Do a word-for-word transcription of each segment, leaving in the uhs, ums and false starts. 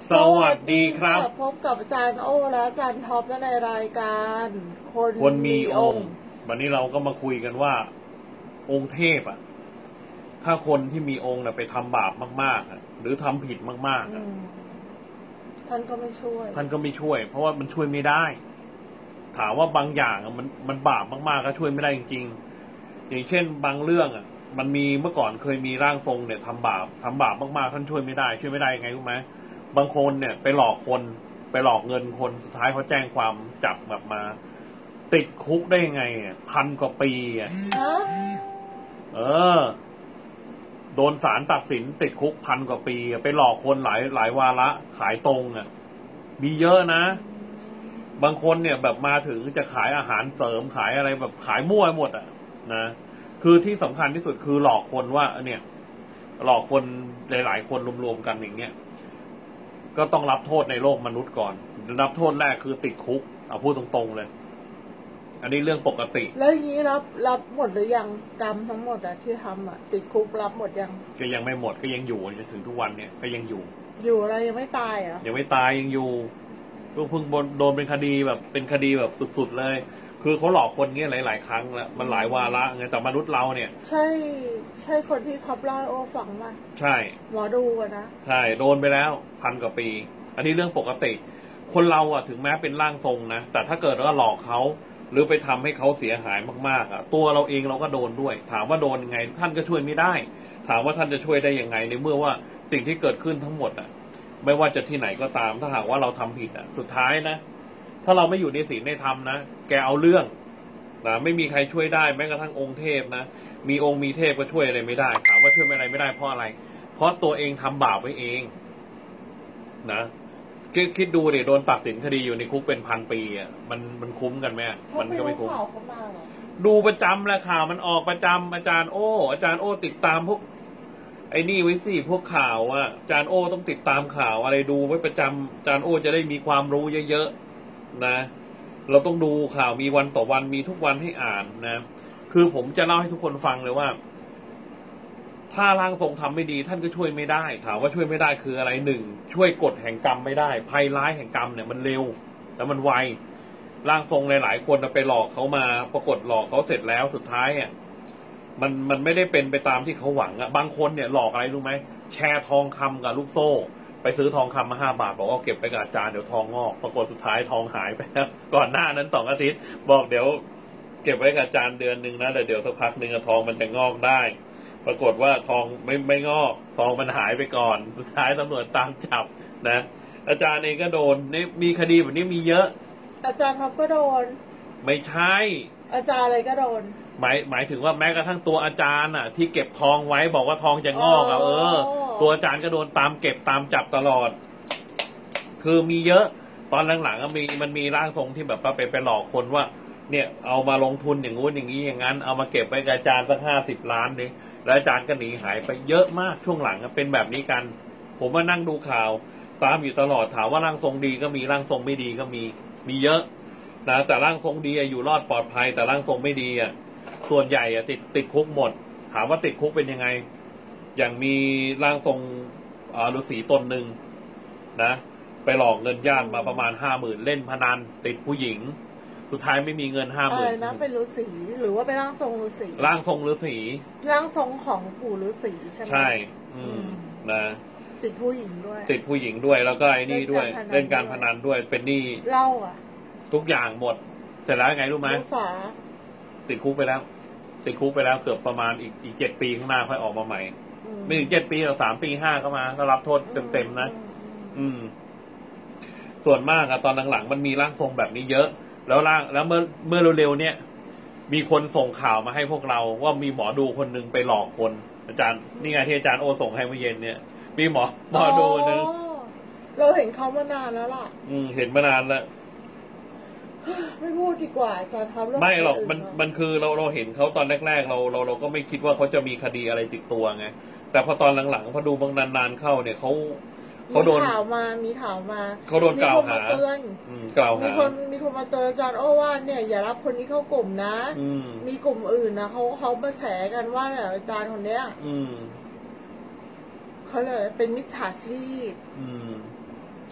สวัสดีครับพบกับอาจารย์โอและอาจารย์ท็อปในรายการคนคนมีองค์วันนี้เราก็มาคุยกันว่าองค์เทพอ่ะถ้าคนที่มีองค์น่ะไปทำบาปมากๆอ่ะหรือทำผิดมากๆอ่ะท่านก็ไม่ช่วยท่านก็ไม่ช่วยเพราะว่ามันช่วยไม่ได้ถามว่าบางอย่างอ่ะมันมันบาปมากๆก็ช่วยไม่ได้จริงๆอย่างเช่นบางเรื่องอ่ะมันมีเมื่อก่อนเคยมีร่างทรงเนี่ยทำบาปทำบาปมากๆท่านช่วยไม่ได้ช่วยไม่ได้ยังไงรู้ไหมบางคนเนี่ยไปหลอกคนไปหลอกเงินคนสุดท้ายเขาแจ้งความจับแบบมาติดคุกได้ยังไงอ่ะพันกว่าปีอ่ะเออโดนศาลตัดสินติดคุกพันกว่าปีไปหลอกคนหลายหลายวาระขายตรงอ่ะมีเยอะนะบางคนเนี่ยแบบมาถึงจะขายอาหารเสริมขายอะไรแบบขายมั่วหมดอ่ะนะคือที่สำคัญที่สุดคือหลอกคนว่าเนี่ยหลอกคนหลายๆคนรวมๆกันอย่างเงี้ยก็ต้องรับโทษในโลกมนุษย์ก่อนรับโทษแรกคือติดคุกเอาพูดตรงๆเลยอันนี้เรื่องปกติแล้วอย่างนี้รับรับหมดหรือยังกรรมทั้งหมดอะที่ทำอะติดคุกรับหมดยังก็ยังไม่หมดก็ยังอยู่จนถึงทุกวันเนี่ยก็ยังอยู่อยู่อะไรยังไม่ตายเหรอยังไม่ตายยังอยู่ก็เพิ่งโดนเป็นคดีแบบเป็นคดีแบบสุดๆเลยคือเขาหลอกคนเงี้ยหลายๆครั้งแล้วมันหลายวาระไงแต่มนุษย์เราเนี่ยใช่ใช่คนที่ท็อปไลน์โอฟังป่ะใช่หมอดูอะนะใช่โดนไปแล้วพันกว่าปีอันนี้เรื่องปกติคนเราอะถึงแม้เป็นร่างทรงนะแต่ถ้าเกิดว่าหลอกเขาหรือไปทำให้เขาเสียหายมากๆอะตัวเราเองเราก็โดนด้วยถามว่าโดนยังไงท่านก็ช่วยไม่ได้ถามว่าท่านจะช่วยได้ยังไงในเมื่อว่าสิ่งที่เกิดขึ้นทั้งหมดอะไม่ว่าจะที่ไหนก็ตามถ้าหากว่าเราทำผิดอะสุดท้ายนะถ้าเราไม่อยู่ในศีลในธรรมนะแกเอาเรื่องนะไม่มีใครช่วยได้แม้กระทั่งองค์เทพนะมีองค์มีเทพก็ช่วยอะไรไม่ได้ถามว่าช่วยอะไรไม่ได้เพราะอะไรเพราะตัวเองทำบาปไว้เองนะคิดดูเดี๋ยวโดนตัดสินคดีอยู่ในคุกเป็นพันปีอ่ะมันมันคุ้มกันไหมมันก็ไม่คุ้มดูประจำแหละข่าวมันออกประจำอาจารย์โอ้อาจารย์โอ้ติดตามพวกไอ้นี่ไว้สิพวกข่าวอ่ะอาจารย์โอ้ต้องติดตามข่าวอะไรดูไว้ประจำอาจารย์โอ้จะได้มีความรู้เยอะๆนะเราต้องดูข่าวมีวันต่อวันมีทุกวันให้อ่านนะคือผมจะเล่าให้ทุกคนฟังเลยว่าถ้าร่างทรงทำไม่ดีท่านก็ช่วยไม่ได้ถามว่าช่วยไม่ได้คืออะไรหนึ่งช่วยกฎแห่งกรรมไม่ได้ภัยร้ายแห่งกรรมเนี่ยมันเร็วแล้วมันไวร่างทรงหลายๆคนไปหลอกเขามาปรากฏหลอกเขาเสร็จแล้วสุดท้ายอ่ะมันมันไม่ได้เป็นไปตามที่เขาหวังอ่ะบางคนเนี่ยหลอกอะไรรู้ไหมแชร์ทองคำกับลูกโซ่ไปซื้อทองคำมาห้าบาทบอกว่าเก็บไปกับอาจารย์เดี๋ยวทองงอกปรากฏสุดท้ายทองหายไปแล้วก่อนหน้านั้นสองอาทิตย์บอกเดี๋ยวเก็บไว้กับอาจารย์เดือนหนึ่งนะแต่เดี๋ยวสักพักหนึ่งทองมันจะงอกได้ปรากฏว่าทองไม่ไม่งอกทองมันหายไปก่อนสุดท้ายตำรวจตามจับนะอาจารย์เองก็โดนนี่มีคดีแบบนี้มีเยอะอาจารย์ท็อปก็โดนไม่ใช่อาจารย์อะไรก็โดนหมายหมายถึงว่าแม้กระทั่งตัวอาจารย์อ่ะที่เก็บทองไว้บอกว่าทองจะงอกอ่ะเออตัวอาจารย์ก็โดนตามเก็บตามจับตลอดคือมีเยอะตอนหลังๆมีมันมีร่างทรงที่แบบว่าไปไปหลอกคนว่าเนี่ยเอามาลงทุนอย่างงู้นอย่างนี้อย่างนั้นเอามาเก็บไว้กับอาจารย์สักห้าสิบล้านดิแล้วอาจารย์ก็หนีหายไปเยอะมากช่วงหลังเป็นแบบนี้กันผมมานั่งดูข่าวตามอยู่ตลอดถามว่าร่างทรงดีก็มีร่างทรงไม่ดีก็มีมีเยอะนะแต่ร่างทรงดีอยู่รอดปลอดภัยแต่ร่างทรงไม่ดีอ่ะส่วนใหญ่อ่ะติดติดคุกหมดถามว่าติดคุกเป็นยังไงอย่างมีร่างทรงฤาษีตนหนึ่งนะไปหลอกเงินญาติมาประมาณห้าหมื่นเล่นพนันติดผู้หญิงสุดท้ายไม่มีเงินห้าหมื่นอะไรนะเป็นฤาษีหรือว่าเป็นร่างทรงฤาษีร่างทรงฤาษีร่างทรงของปู่ฤาษีใช่ไหมใช่อืมนะติดผู้หญิงด้วยติดผู้หญิงด้วยแล้วก็ไอ้นี่ด้วยเล่นการพนันด้วยเป็นหนี้เล่าอ่ะทุกอย่างหมดเสร็จแล้วไงรู้ไหมติดคุกไปแล้วติดคุกไปแล้วเกือบประมาณอีกอีกเจ็ดปีข้างหน้าค่อยออกมาใหม่ไม่ถึงเจ็ดปีหรอกสามปีห้าก็มาก็รับโทษเต็มๆนะอืมส่วนมากอะตอนหลังๆมันมีร่างทรงแบบนี้เยอะแล้วร่างแล้วเมื่อเมื่อเร็วๆเนี่ยมีคนส่งข่าวมาให้พวกเราว่ามีหมอดูคนหนึ่งไปหลอกคนอาจารย์นี่ไงที่อาจารย์โอส่งให้เมื่อเย็นเนี่ยมีหมอหมอดูนึงเราเห็นเขามานานแล้วล่ะอืมเห็นมานานแล้วไม่พูดดีกว่าอาจารย์ครับไม่หรอกมันมันคือเราเราเห็นเขาตอนแรกๆเราเราเราก็ไม่คิดว่าเขาจะมีคดีอะไรติดตัวไงแต่พอตอนหลังๆพอดูบางนานๆเข้าเนี่ยเขาเขาโดนข่าวมามีข่าวมาเขาโดนกล่าวหาเตือนกล่าวหามีคนมีคนมาเตือนอาจารย์โอ้ว่าเนี่ยอย่ารับคนนี้เข้ากลุ่มนะมีกลุ่มอื่นนะเขาเขามาแฉกันว่าเนี่ยอาจารย์คนเนี้ยเขาเลยเป็นมิจฉาชีพ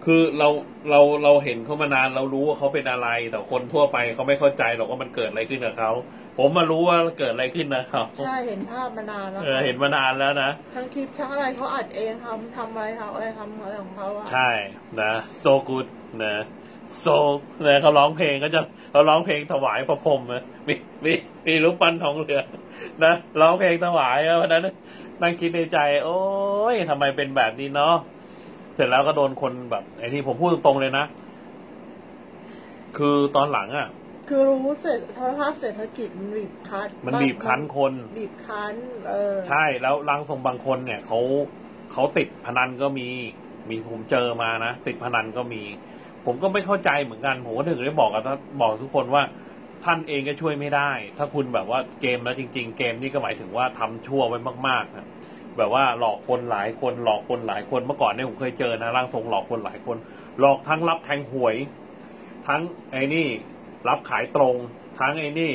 คือเราเราเราเห็นเขามานานเรารู้ว่าเขาเป็นอะไรแต่คนทั่วไปเขาไม่เข้าใจหรอกว่ามันเกิดอะไรขึ้นกับเขาผมมารู้ว่าเกิดอะไรขึ้นนะครับใช่เห็นภาพมานานแล้วเห็นมานานแล้วนะทั้งคลิปทั้งอะไรเขาอัดเองทำทำอะไรเขาเองทำอะไรของเขาอะใช่นะ so good นะโซเนี่ยเขาร้องเพลงก็จะเขาร้องเพลงถวายพระพรหมนะมีมีมีรูปปั้นทองเหลืองนะร้องเพลงถวายเพราะนั้นนั่งคิดในใจโอ้ยทำไมเป็นแบบนี้เนาะเสร็จแล้วก็โดนคนแบบไอ้ที่ผมพูดตรงๆเลยนะคือตอนหลังอ่ะคือรู้เสร็จสภาพเศรษฐกิจมันบีบคั้นมันบีบคั้นคนบีบคั้นเออใช่แล้วร่างทรงบางคนเนี่ยเขาเขาติดพนันก็มีมีผมเจอมานะติดพนันก็มีผมก็ไม่เข้าใจเหมือนกันผมก็ถึงได้บอกกับบอกทุกคนว่าท่านเองก็ช่วยไม่ได้ถ้าคุณแบบว่าเกมแล้วจริงๆเกมนี่ก็หมายถึงว่าทำชั่วไว้มากๆนะแบบว่าหลอกคนหลายคนหลอกคนหลายคนเมื่อก่อนเนี่ยผมเคยเจอนะร่างทรงหลอกคนหลายคนหลอกทั้งรับแทงหวยทั้งไอ้นี่รับขายตรงทั้งไอ้นี่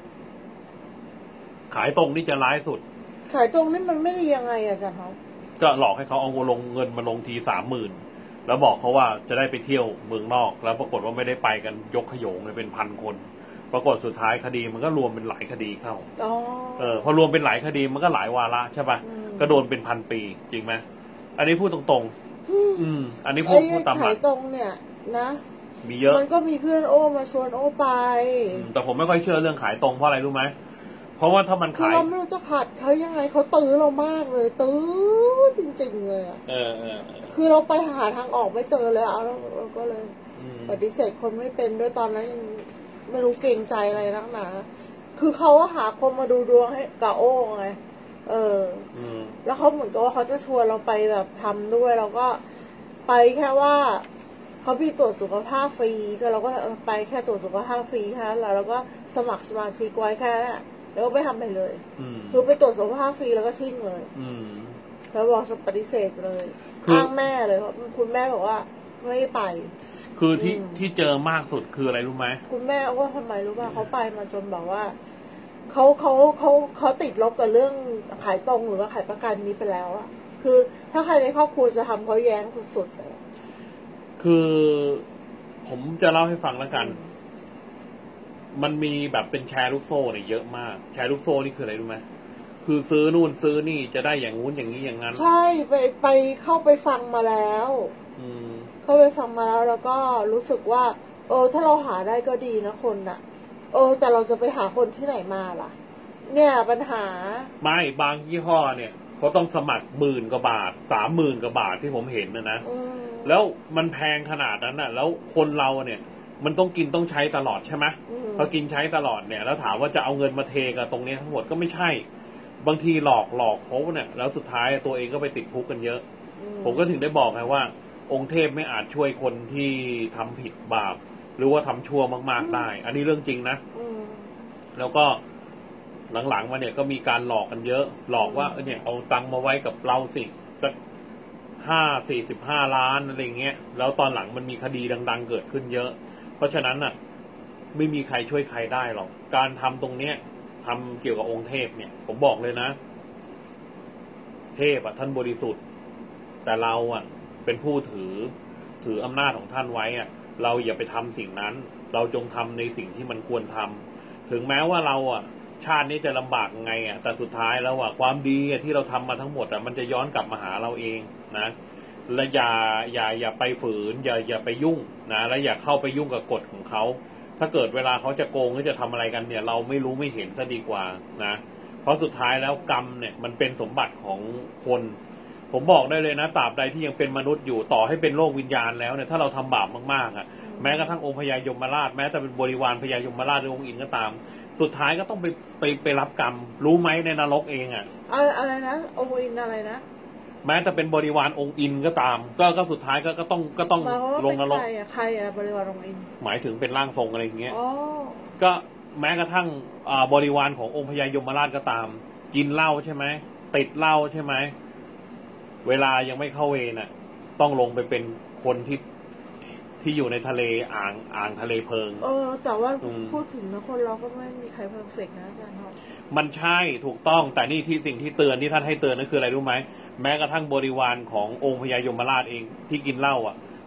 ขายตรงนี่จะร้ายสุดขายตรงนี่มันไม่ได้ยังไงอาจารย์ครับก็หลอกให้เขาเอาลงเงินมาลงทีสามหมื่นแล้วบอกเขาว่าจะได้ไปเที่ยวเมืองนอกแล้วปรากฏว่าไม่ได้ไปกันยกขโยงเลยเป็นพันคนปรากฏสุดท้ายคดีมันก็รวมเป็นหลายคดีเข้าเออพอรวมเป็นหลายคดีมันก็หลายวาระใช่ป่ะก็โดนเป็นพันปีจริงไหมอันนี้พูดตรงๆอืมอันนี้พูดพูดตามหลักตรงเนี่ยนะมีเยอะมันก็มีเพื่อนโอ้มาชวนโอ้ไปแต่ผมไม่ค่อยเชื่อเรื่องขายตรงเพราะอะไรรู้ไหมเพราะว่าถ้ามันขายเราไม่รู้จะขัดเขายังไงเขาตื้อเรามากเลยตื้อจริงๆเลยอ่ะเออเออคือเราไปหาทางออกไม่เจอเลยเอาแล้วเราก็เลยปฏิเสธคนไม่เป็นด้วยตอนนั้นยังไม่รู้เกรงใจอะไรนักหนาคือเขาหาคนมาดูดวงให้กับโอ้ไงเออแล้วเขาเหมือนกับว่าเขาจะชวนเราไปแบบทำด้วยเราก็ไปแค่ว่าเขาพี่ตรวจสุขภาพฟรีก็เราก็เออไปแค่ตรวจสุขภาพฟรีแค่นั้นแล้วเราก็สมัครสมาชิกไว้แค่นั้นแล้วก็ไม่ทำอะไรเลยคือไปตรวจสุขภาพฟรีแล้วก็ชิ่งเลยแล้วบอกปฏิเสธเลยอ้างแม่เลยเพราะคุณแม่บอกว่าไม่ไปคือที่ที่เจอมากสุดคืออะไรรู้ไหมคุณแม่ว่าทำไมรู้ป่ะเขาไปมาจนบอกว่าเขาเขาเขาเขาติดลบกับเรื่องขายตรงหรือว่าขายประกันนี้ไปแล้วอะคือถ้าใครในครอบครัวจะทำเขาแย้งสุดๆเลยคือผมจะเล่าให้ฟังแล้วกันมันมีแบบเป็นแชร์ลูกโซ่เนี่ยเยอะมากแชร์ลูกโซ่นี่คืออะไรรู้ไหมคือซื้อนู่นซื้อนี่จะได้อย่างงู้นอย่างนี้อย่างนั้นใช่ไปไปเข้าไปฟังมาแล้วเข้าไปฟังมาแล้วแล้วก็รู้สึกว่าเออถ้าเราหาได้ก็ดีนะคนน่ะเออแต่เราจะไปหาคนที่ไหนมาล่ะเนี่ยปัญหาไม่บางยี่ห้อเนี่ยเขาต้องสมัครหมื่นกว่าบาทสามหมื่นกว่าบาทที่ผมเห็นนะนะแล้วมันแพงขนาดนั้นน่ะแล้วคนเราเนี่ยมันต้องกินต้องใช้ตลอดใช่ไหมพอกินใช้ตลอดเนี่ยแล้วถามว่าจะเอาเงินมาเทกับตรงนี้ทั้งหมดก็ไม่ใช่บางทีหลอกหลอกเขาเนี่ยแล้วสุดท้ายตัวเองก็ไปติดคุกกันเยอะผมก็ถึงได้บอกไงว่าองค์เทพไม่อาจช่วยคนที่ทำผิดบาปหรือว่าทำชั่วมากๆได้อันนี้เรื่องจริงนะแล้วก็หลังๆมาเนี่ยก็มีการหลอกกันเยอะหลอกว่าเนี่ยเอาตังค์มาไว้กับเราสิสักห้าสี่สิบห้าล้านอะไรเงี้ยแล้วตอนหลังมันมีคดีดังๆเกิดขึ้นเยอะเพราะฉะนั้นน่ะไม่มีใครช่วยใครได้หรอกการทำตรงเนี้ยทำเกี่ยวกับองค์เทพเนี่ยผมบอกเลยนะเทพอ่ะท่านบริสุทธิ์แต่เราอ่ะเป็นผู้ถือถืออำนาจของท่านไว้อ่ะเราอย่าไปทำสิ่งนั้นเราจงทำในสิ่งที่มันควรทำถึงแม้ว่าเราอ่ะชาตินี้จะลำบากไงอ่ะแต่สุดท้ายแล้วอ่ะความดีที่เราทำมาทั้งหมดอ่ะมันจะย้อนกลับมาหาเราเองนะและอย่าอย่าอย่าไปฝืนอย่าอย่าไปยุ่งนะและอย่าเข้าไปยุ่งกับกฎของเขาถ้าเกิดเวลาเขาจะโกงหรือจะทำอะไรกันเนี่ยเราไม่รู้ไม่เห็นซะดีกว่านะเพราะสุดท้ายแล้วกรรมเนี่ยมันเป็นสมบัติของคนผมบอกได้เลยนะตราบใดที่ยังเป็นมนุษย์อยู่ต่อให้เป็นโลกวิญญาณแล้วเนี่ยถ้าเราทำบาปมากๆอ่ะแม้กระทั่งองค์พญายมราชแม้แต่เป็นบริวารพญายมราชหรือองค์อินก็ตามสุดท้ายก็ต้องไปไปไปรับกรรมรู้ไหมในนรกเองอ่ะอะไรนะองค์อินอะไรนะแม้แต่เป็นบริวารองค์อินก็ตามก็ก็สุดท้ายก็ก็ต้องก็ต้องลงนรกใครอ่ะใครอ่ะบริวารองค์อินหมายถึงเป็นร่างทรงอะไรอย่างเงี้ยก็แม้กระทั่งบริวารขององค์พญายมราชก็ตามกินเหล้าใช่ไหมติดเหล้าใช่ไหมเวลายังไม่เข้าเวรน่ะต้องลงไปเป็นคนที่ที่อยู่ในทะเลอ่างอ่างทะเลเพลิงเออแต่ว่าพูดถึงนะคนเราก็ไม่มีใครเพอร์เฟกต์นะอาจารย์ครับมันใช่ถูกต้องแต่นี่ที่สิ่งที่เตือนที่ท่านให้เตือนนั่นคืออะไรรู้ไหมแม้กระทั่งบริวารขององค์พญายมราชเองที่กินเหล้าอ่ะ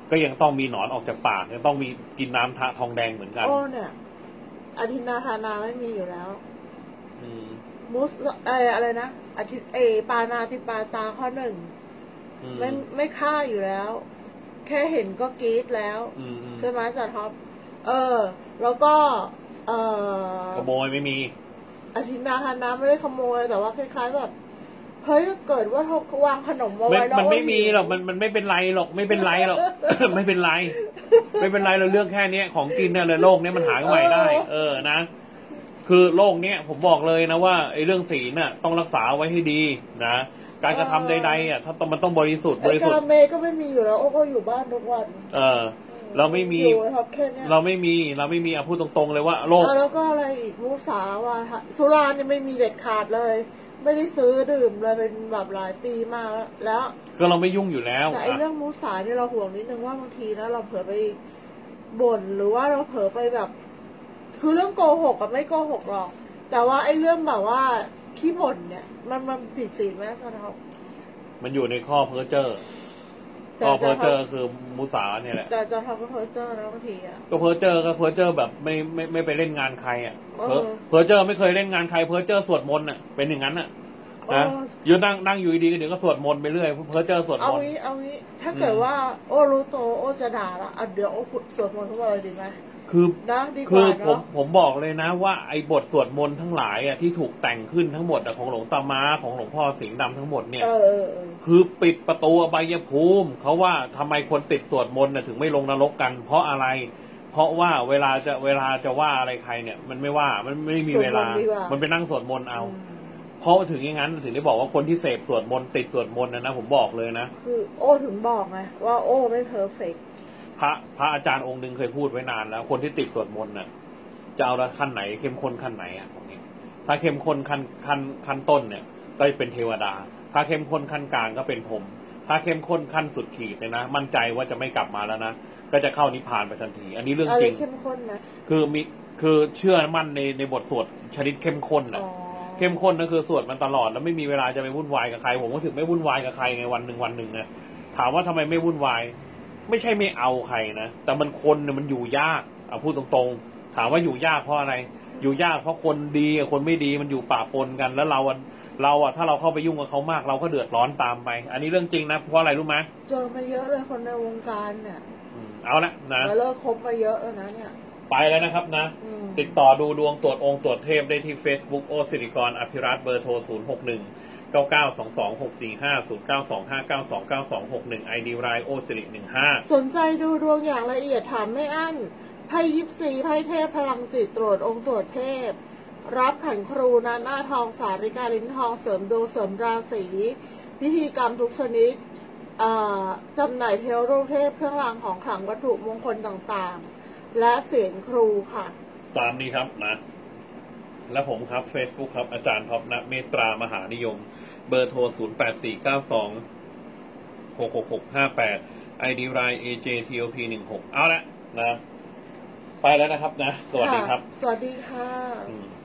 ก็ยังต้องมีหนอนออกจากปากยังต้องมีกินน้ำทะทองแดงเหมือนกันโอ้เนี่ยอาทิตย์นาธานาไม่มีอยู่แล้วมูสเอออะไรนะอาทิตย์เอปานาติปาตาข้อหนึ่งไม่ไม่ฆ่าอยู่แล้วแค่เห็นก็กรี๊ดแล้วใช่ไหมจัดท็อปเออแล้วก็เออขโมยไม่มีอาทิตย์นาธานาไม่ได้ขโมยแต่ว่าคล้ายๆแบบเฮ้ยถ้าเกิดว่าเขาวางขนมมาไว้แล้วมันไม่มีหรอกมันมันไม่เป็นไรหรอกไม่เป็นไรหรอกไม่เป็นไรไม่เป็นไรเราเรื่องแค่นี้ของกินเนี่ยเลยโลกนี้มันหาใหม่ได้เออนะคือโลกเนี้ยผมบอกเลยนะว่าไอ้เรื่องศีลน่ะต้องรักษาไว้ให้ดีนะการกระทำใดๆอ่ะถ้ามันต้องบริสุทธิ์บริสุทธิ์การเมย์ก็ไม่มีอยู่แล้วโอ้ก็อยู่บ้านทุกวันเออเราไม่มีเราไม่มีเราไม่มีอ่ะพูดตรงๆเลยว่าโลกแล้วก็อะไรอีกมุสาวาสุราเนี่ยไม่มีเด็ดขาดเลยไม่ได้ซื้อดื่มเลยเป็นแบบหลายปีมาแล้วก็เราไม่ยุ่งอยู่แล้วแต่ไอ้เรื่องมุสาเนี่ยเราห่วงนิดนึงว่าบางทีนะเราเผลอไปบ่นหรือว่าเราเผลอไปแบบคือเรื่องโกหกกับไม่โกหกหรอกแต่ว่าไอ้เรื่องแบบว่าขี้บ่นเนี่ยมันมันผิดศีลไหมซะท็อปมันอยู่ในข้อเพ้อเจ้อข้อเพ้อเจ้อคือมุสาเนี่ยแหละแต่จะทำก็เพ้อเจ้อนะบางทีอ่ะก็เพ้อเจ้อก็เพ้อเจ้อแบบไม่ไม่ไม่ไปเล่นงานใครอ่ะเพ้อเพ้อเจ้อไม่เคยเล่นงานใครเพ้อเจ้อสวดมนต์อ่ะเป็นอย่างนั้นอ่ะนะยืนนั่งนั่งอยู่ดีๆเดี๋ยวก็สวดมนต์ไปเรื่อยเพ้อเจ้อสวดมนต์เอางี้เอางี้ถ้าเกิดว่าโอ้รู้โตโอ้จะด่าละอ่ะเดี๋ยวโอ้สวดมนต์ทุกวันเลยดีไหมคือนะคือผมผมบอกเลยนะว่าไอ้บทสวดมนต์ทั้งหลายอ่ะที่ถูกแต่งขึ้นทั้งหมดของหลวงตาม้าของหลวงพ่อสิงห์ดำทั้งหมดเนี่ยคือปิดประตูอบายภูมิเขาว่าทำไมคนติดสวดมนต์ถึงไม่ลงนรกกันเพราะอะไรเพราะว่าเวลาจะเวลาจะว่าอะไรใครเนี่ยมันไม่ว่ามันไม่มีเวลามันไปนั่งสวดมนต์เอาเพราะถึงอย่างนั้นถึงได้บอกว่าคนที่เสพสวดมนต์ติดสวดมนต์นะนะผมบอกเลยนะคือโอ้ถึงบอกไงว่าโอ้ไม่เพอร์เฟกต์พระพระอาจารย์องค์หนึ่งเคยพูดไว้นานแล้วคนที่ติดสวดมนต์น่ะจะเอาละขั้นไหนเข้มข้นขั้นไหนอ่ะตรงนี้ถ้าเข้มข้นขั้นขั้นขั้นต้นเนี่ยก็เป็นเทวดาถ้าเข้มข้นขั้นกลางก็เป็นพรหมถ้าเข้มข้นขั้นสุดขีดเลยนะมั่นใจว่าจะไม่กลับมาแล้วนะก็จะเข้านิพพานไปทันทีอันนี้เรื่องจริงเข้มข้นนะคือมีคือเชื่อมั่นในในบทสวดชนิดเข้มข้นน่ะเข้มข้นนั่นคือสวดมันตลอดแล้วไม่มีเวลาจะไปวุ่นวายกับใครผมก็ถึงไม่วุ่นวายกับใครไงวันหนึ่งวันหนึ่งนะถามว่าทำไมไม่วุ่นวายไม่ใช่ไม่เอาใครนะแต่มันคนเนี่ยมันอยู่ยากเอาพูดตรงๆถามว่าอยู่ยากเพราะอะไรอยู่ยากเพราะคนดีกับคนไม่ดีมันอยู่ปะปนกันแล้วเราเราอะถ้าเราเข้าไปยุ่งกับเขามากเราก็เดือดร้อนตามไปอันนี้เรื่องจริงนะเพราะอะไรรู้ไหมเจอมาเยอะเลยคนในวงการเนี่ยเอาละนะแล้วเลิกคบมาเยอะแล้วนะเนี่ยไปแล้วนะครับนะติดต่อดูดวงตรวจองค์ตรวจเทพได้ที่ Facebook โอสิริกรอภิรัตน์เบอร์โทรศูนย์ หก หนึ่ง เก้า เก้า สอง สอง หก สี่ ห้า ศูนย์ เก้า สอง ห้า เก้า สอง เก้า สอง หก หนึ่ง ไอ ดี ไลน์ โอสิริ หนึ่ง ห้าสนใจดูดวงอย่างละเอียดถามไม่อั้นไพ่ยิปซีไพ่เทพพลังจิตตรวจองค์ตรวจเทพรับขันครูนาหน้าทองสาริกาลิ้นทองเสริมดวงเสริมราศีพิธีกรรมทุกชนิดจำหน่ายเทวรูปเทพเครื่องรางของขลังวัตถุมงคลต่างๆและเสียงครูค่ะตามนี้ครับนะและผมครับ Facebook ครับอาจารย์ท็อปณเมตรามหานิยมเบอร์โทรศูนย์ แปด สี่ เก้า สอง หก หก หก ห้า แปด ไอ ดี ไลน์ เอ เจ ที โอ พี หนึ่ง หกเอาละนะไปแล้วนะครับนะสวัสดีครับสวัสดีค่ะ